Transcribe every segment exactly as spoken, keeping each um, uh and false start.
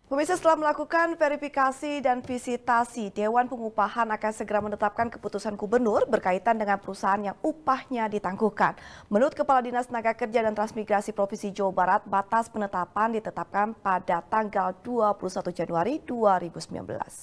Pemirsa, setelah melakukan verifikasi dan visitasi, Dewan Pengupahan akan segera menetapkan keputusan gubernur berkaitan dengan perusahaan yang upahnya ditangguhkan. Menurut Kepala Dinas Tenaga Kerja dan Transmigrasi Provinsi Jawa Barat, batas penetapan ditetapkan pada tanggal dua puluh satu Januari dua ribu sembilan belas.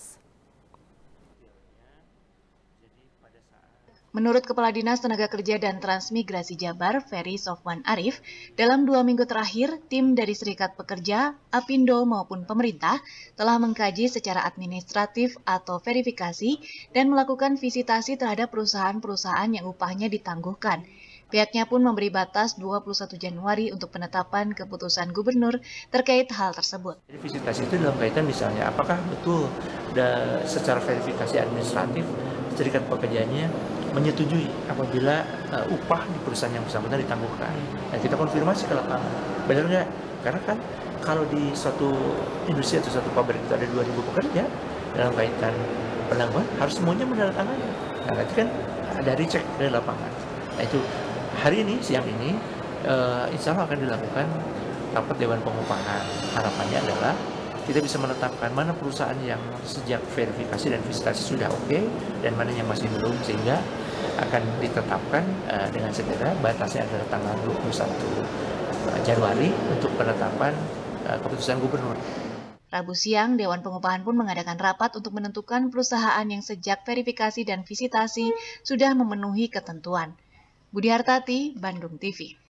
Menurut Kepala Dinas Tenaga Kerja dan Transmigrasi Jabar, Ferry Sofwan Arif, dalam dua minggu terakhir, tim dari Serikat Pekerja, Apindo maupun pemerintah telah mengkaji secara administratif atau verifikasi dan melakukan visitasi terhadap perusahaan-perusahaan yang upahnya ditangguhkan. Pihaknya pun memberi batas dua puluh satu Januari untuk penetapan keputusan gubernur terkait hal tersebut. Jadi visitasi itu dalam kaitan misalnya apakah betul da, secara verifikasi administratif Serikat Pekerjanya menyetujui apabila uh, upah di perusahaan yang bersangkutan ditangguhkan. Nah, kita konfirmasi ke lapangan, benar nggak? Karena kan kalau di suatu industri atau suatu pabrik itu ada dua ribu pekerja, dalam kaitan penangguhan harus semuanya menandatangani. Nah, nanti kan ada dicek dari lapangan. Nah, itu hari ini, siang ini, uh, insya Allah akan dilakukan rapat Dewan Pengupahan. Harapannya adalah kita bisa menetapkan mana perusahaan yang sejak verifikasi dan visitasi sudah oke okay, dan mana yang masih belum, sehingga akan ditetapkan uh, dengan segera. Batasnya adalah tanggal dua puluh satu Januari untuk penetapan uh, keputusan gubernur. Rabu siang, Dewan Pengupahan pun mengadakan rapat untuk menentukan perusahaan yang sejak verifikasi dan visitasi sudah memenuhi ketentuan. Budi Hartati, Bandung T V.